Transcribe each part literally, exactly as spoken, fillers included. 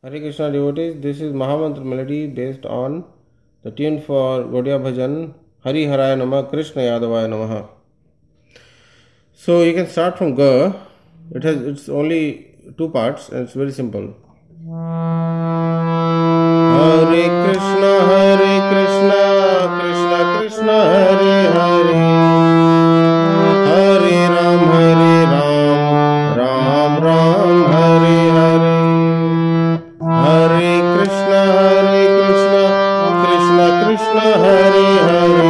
Hare Krishna devotees, this is Mahamantra melody based on the tune for Gaudiya Bhajan Hari Haraya Namah Krishna Yadavaya Namah. So you can start from Ga. It has it's only two parts and it's very simple. Hare Krishna, Hare Krishna, Krishna Krishna, Hare Hare, Hare Ram, Hare Ram, Ram Ram, Hare Hare. Hare Krishna, Hare Krishna, Krishna Krishna, Hare Hare,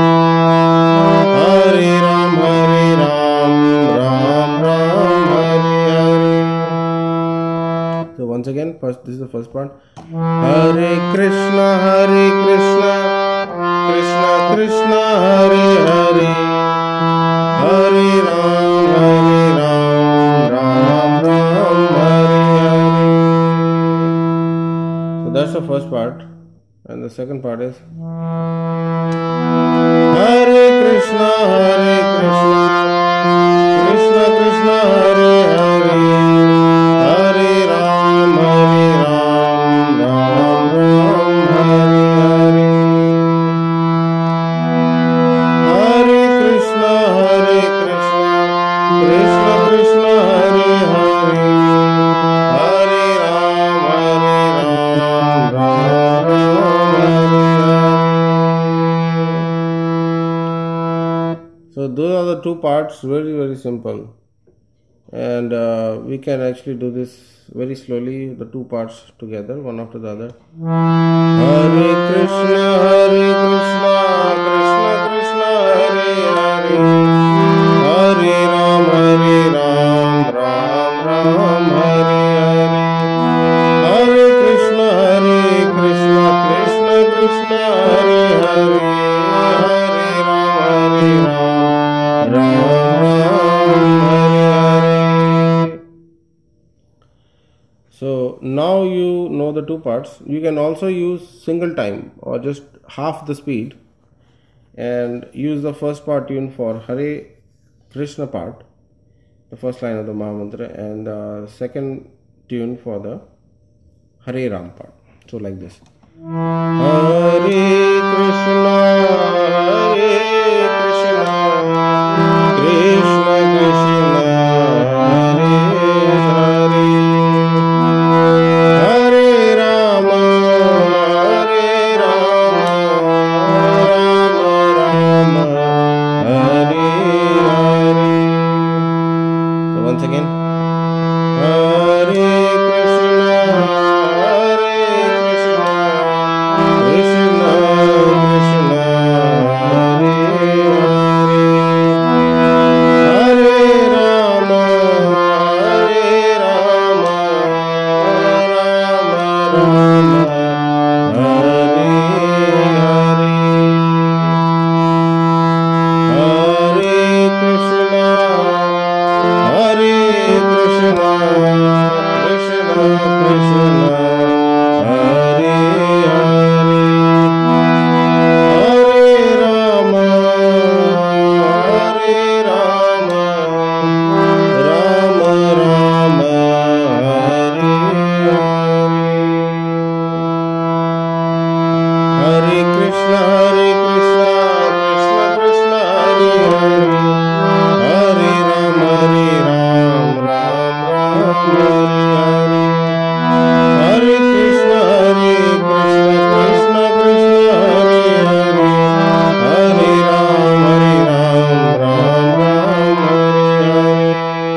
Hare Ram, Hare Ram, Ram Ram, Hare Hare. So once again, first this is the first part. Hare Krishna, Hare Krishna, Krishna Krishna, Hare Hare, Hare Ram, Hare Ram, Ram Ram, Hare Hare. So that's the first part, and the second part is Hare Krishna, Hare Krishna, Krishna Krishna, Hare Hare, Hare Ram, Hare Ram, Ram Ram, Hare Hare. Hare Krishna, Hare Krishna, Krishna Krishna, Hare Hare, Hare Ram, Hare Ram, Ram Ram, Hare Hare. So those are the two parts, very very simple, and uh, we can actually do this very slowly, the two parts together, one after the other. Hare Krishna, Hare Krishna, Krishna Krishna, Hare Hare, Hare Ram, Hare Ram, Ram Ram, Hare Hare. Hare Krishna, Hare Krishna, Krishna Krishna, Hare Hare, Hare Ram, Hare Ram, Ram Ram, Hare Hare. So now you know the two parts. You can also use single time or just half the speed and use the first part tune for Hare Krishna part, the first line of the Mahamantra, and the second tune for the Hare Ram part. So like this. Hare Krishna, Hare Krishna, Krishna Krishna, Hare Hare, Hare Rama, Hare Rama, Rama Rama, Hare Hare. So once again. Hare Krishna, Hare Krishna, Krishna Krishna, Hare Hare, Hare Rama, Hare Rama, Rama Rama, Hare Hare. Hare Krishna, Hare Krishna, Krishna Krishna, Hare Hare, Hare Rama, Hare Rama, Rama Rama, Hare Hare. Hare Krishna, Hare Krishna, Krishna Krishna, Hare Hare, Hare Ram, Hare Ram, Ram Ram, Hare Hare. Hare Krishna, Hare Krishna, Krishna Krishna, Hare Hare, Hare Ram, Hare Ram, Ram Ram, Hare Hare.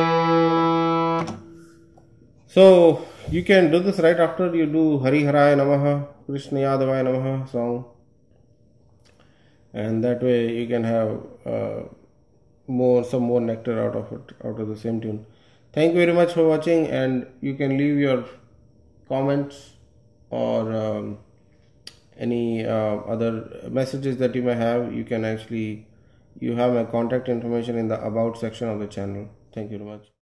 So you can do this right after you do Hari Haraya Namah, Krishna Yadavaya Namah song, and that way you can have uh, more some more nectar out of it, out of the same tune. Thank you very much for watching, and you can leave your comments or um, any uh, other messages that you may have. You can actually, you have my contact information in the about section of the channel. Thank you very much.